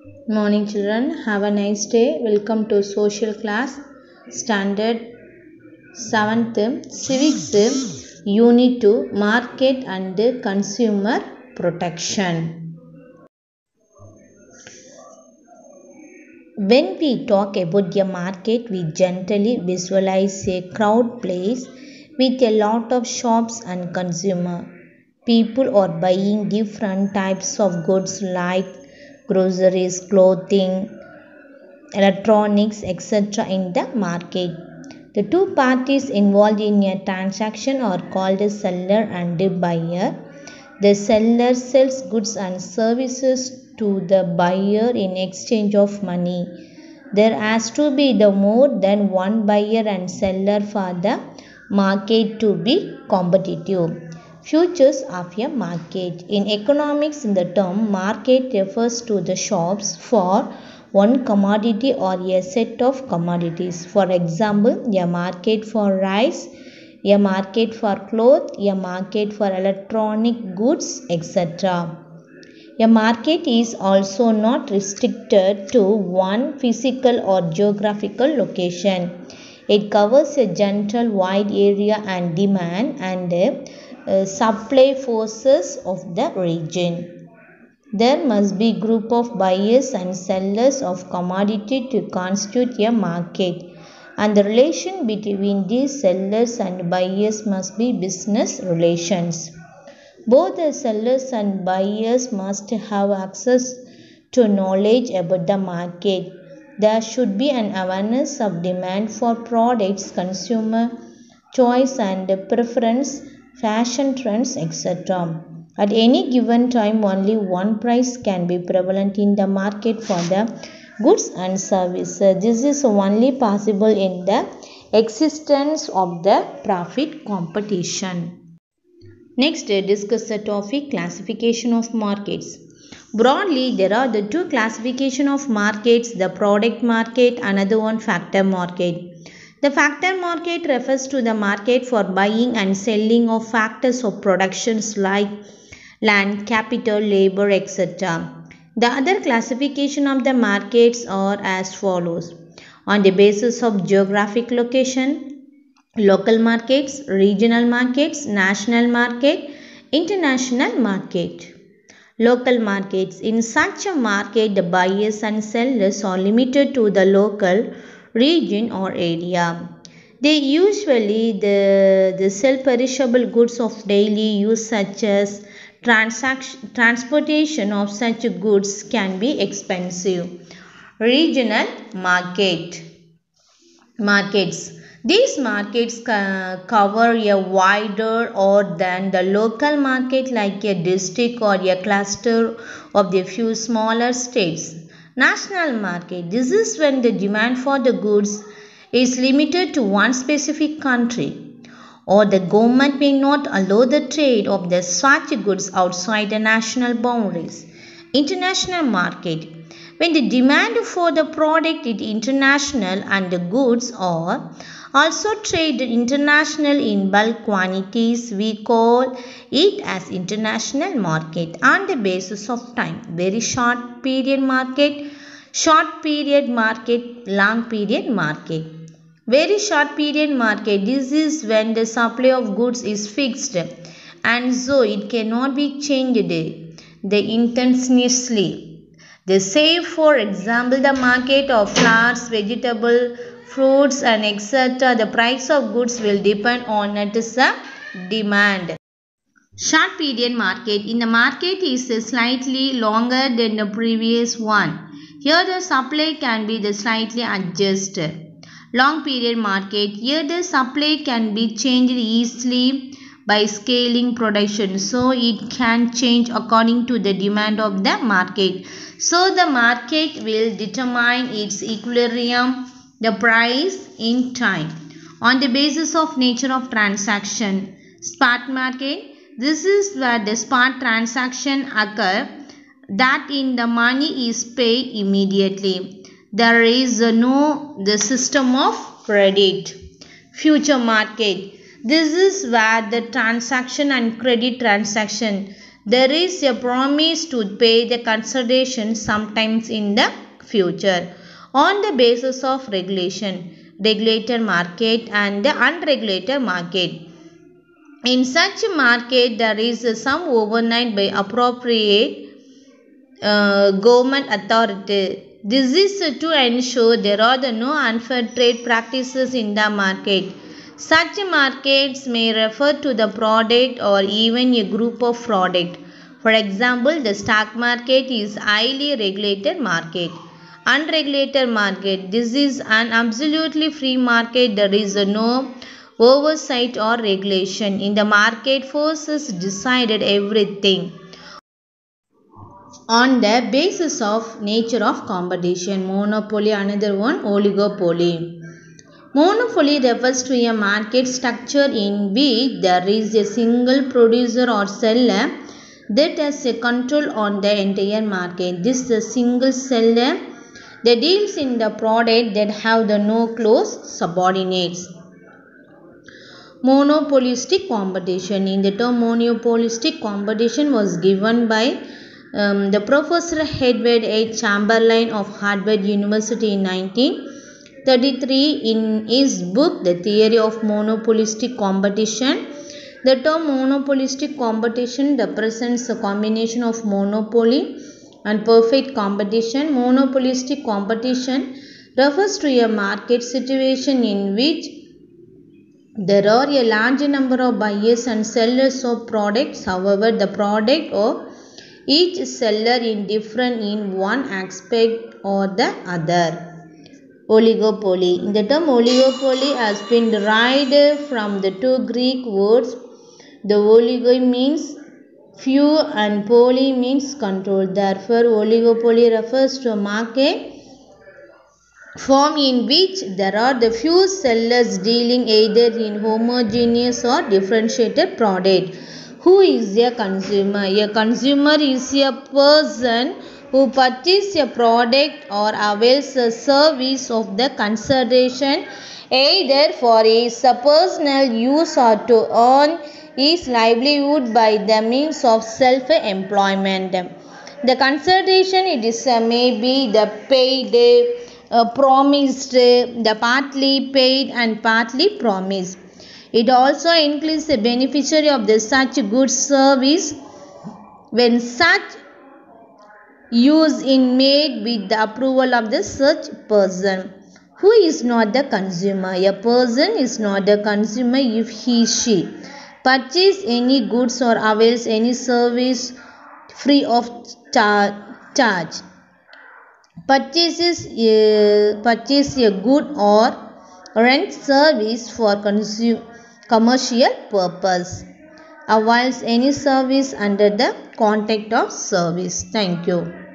Morning children, have a nice day. Welcome to social class standard 7th civics unit 2 market and consumer protection. When we talk about a market, we generally visualize a crowd place with a lot of shops and consumer. People are buying different types of goods like groceries, clothing, electronics, etc. in the market. The two parties involved in a transaction are called a seller and a buyer. The seller sells goods and services to the buyer in exchange of money. There has to be the more than one buyer and seller for the market to be competitive. Futures of a market. In economics, the term market refers to the shops for one commodity or a set of commodities. For example, a market for rice, a market for clothes, a market for electronic goods, etc. A market is also not restricted to one physical or geographical location. It covers a general wide area and demand and supply forces of the region. There must be group of buyers and sellers of commodity to constitute a market, and the relation between these sellers and buyers must be business relations. Both the sellers and buyers must have access to knowledge about the market. There should be an awareness of demand for products, consumer choice and preference, fashion trends, etc. At any given time, only one price can be prevalent in the market for the goods and services. This is only possible in the existence of the profit competition. Next, discuss the topic classification of markets. Broadly, there are the two classification of markets, the product market, another one factor market. The factor market refers to the market for buying and selling of factors of productions like land, capital, labor, etc. The other classification of the markets are as follows. On the basis of geographic location, local markets, regional markets, national market, international market. Local markets. In such a market, the buyers and sellers are limited to the local region or area. They usually the sell perishable goods of daily use such as transportation of such goods can be expensive. Regional markets. These markets cover a wider or than the local market like a district or a cluster of the few smaller states. National market. This is when the demand for the goods is limited to one specific country, or the government may not allow the trade of the such goods outside the national boundaries. International market. When the demand for the product is international and the goods are also traded international in bulk quantities, we call it as international market on the basis of time. Very short period market, long period market. Very short period market. This is when the supply of goods is fixed and so it cannot be changed instantaneously. They say, for example, the market of flowers, vegetables, fruits and etc. The price of goods will depend on its demand. Short period market. In the market is slightly longer than the previous one. Here the supply can be slightly adjusted. Long period market. Here the supply can be changed easily by scaling production. So it can change according to the demand of the market. So the market will determine its equilibrium, the price in time. On the basis of nature of transaction. Spot market. This is where the spot transaction occur, that in the money is paid immediately. There is no the system of credit. Future market. This is where the transaction and credit transaction. There is a promise to pay the consideration sometimes in the future. On the basis of regulation, regulated market and the unregulated market. In such a market, there is some overnight by appropriate government authority. This is to ensure there are no unfair trade practices in the market. Such markets may refer to the product or even a group of product. For example, the stock market is highly regulated market. Unregulated market. This is an absolutely free market. There is no oversight or regulation. In the market, forces decided everything on the basis of nature of competition. Monopoly, another one, oligopoly. Monopoly refers to a market structure in which there is a single producer or seller that has a control on the entire market. This is a single seller that deals in the product that have the no close subordinates. Monopolistic competition. In the term monopolistic competition was given by the Professor Edward H. Chamberlain of Harvard University in 1933 in his book The Theory of Monopolistic Competition. The term monopolistic competition represents a combination of monopoly and perfect competition. Monopolistic competition refers to a market situation in which there are a large number of buyers and sellers of products. However, the product of each seller is different in one aspect or the other. Oligopoly. The term oligopoly has been derived from the two Greek words. The oligo means few and poly means control. Therefore, oligopoly refers to a market form in which there are the few sellers dealing either in homogeneous or differentiated product. Who is a consumer? A consumer is a person who purchases a product or avails a service of the consideration either for his personal use or to earn his livelihood by the means of self-employment. The consideration it is may be the paid, promised, the partly paid and partly promised. It also includes the beneficiary of the such good service when such use is made with the approval of the such person. Who is not the consumer? A person is not a consumer if she purchases any goods or avails any service free of charge. Purchase a good or rent service for commercial purpose. Avails any service under the contract of service. Thank you.